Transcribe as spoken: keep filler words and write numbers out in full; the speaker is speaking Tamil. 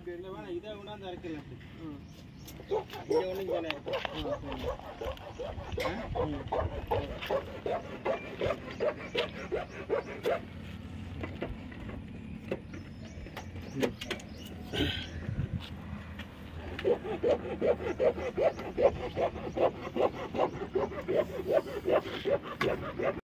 இல்லை வேணாம் இதை கொண்டாந்து அரைக்கலாம் ம் இங்கே ஒன்று இங்கே ம்